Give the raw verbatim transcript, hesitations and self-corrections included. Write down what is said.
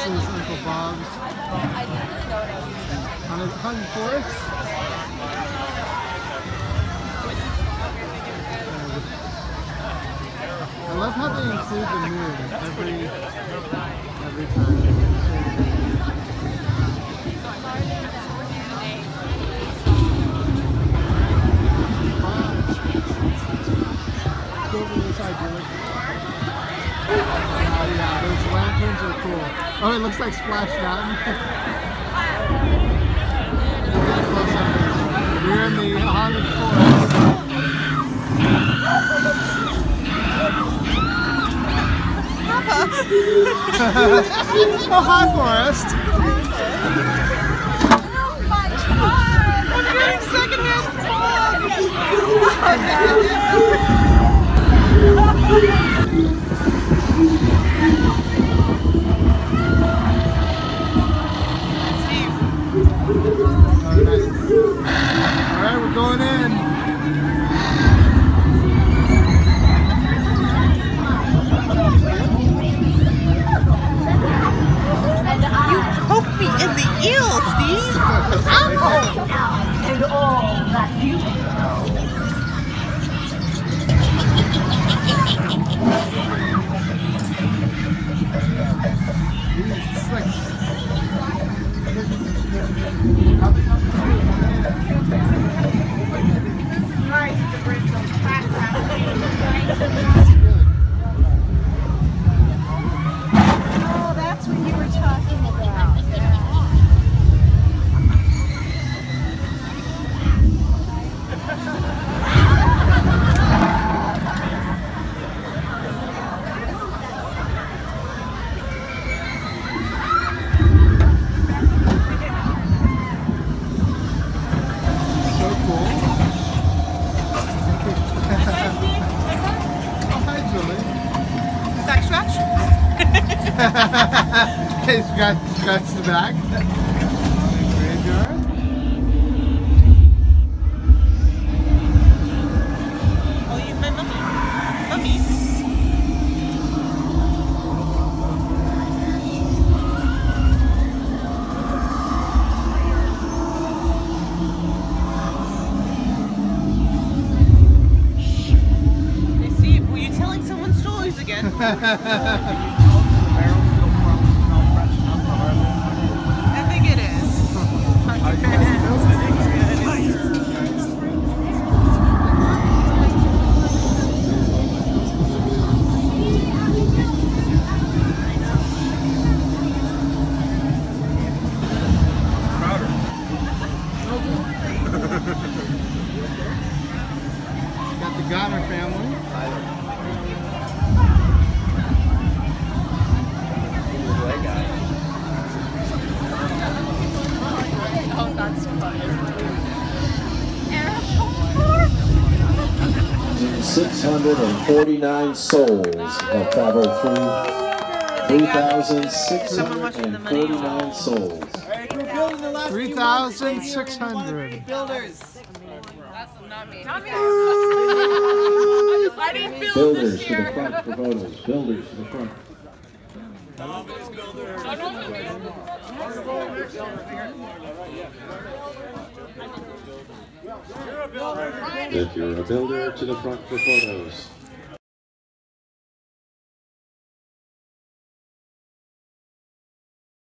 is Uncle Bob's Haunted, haunted Forest. I love how they include the moon every every time. Go over this side, Julie. Oh yeah, those lanterns are cool. Oh, it looks like Splash Mountain. We're in the haunted forest. Oh, hi, Forest. Oh my God! I'm getting secondhand Steve. All right. All right, we're going in. Poke me in the eel, Steve! Ow! And all that you know. It's like Nice to bring some facts out. Oh, that's what you were talking about. so cool. Oh, hi, Julie. Back scratch? Hey, scratch, scratch the back. Graveyard. Oh, you my mummy. Mummy. Hey, Steve, were you telling someone stories again? I think it is. Got the Goddard family. Oh, that's funny. six hundred forty-nine souls have traveled through three thousand six hundred forty-nine souls. three thousand six hundred. Builders. That's not me. Not me. I didn't build Builders this to the year. front for photos. Builders to the front. If you're a builder, to the front for photos.